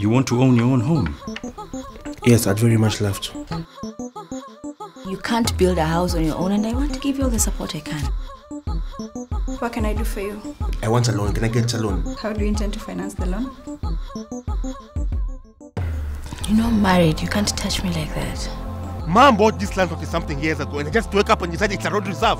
You want to own your own home? Yes, I'd very much love to. You can't build a house on your own, and I want to give you all the support I can. What can I do for you? I want a loan. Can I get a loan? How do you intend to finance the loan? You know, I'm married. You can't touch me like that. Mom bought this land 40-something years ago, and I just woke up and decided it's a road reserve.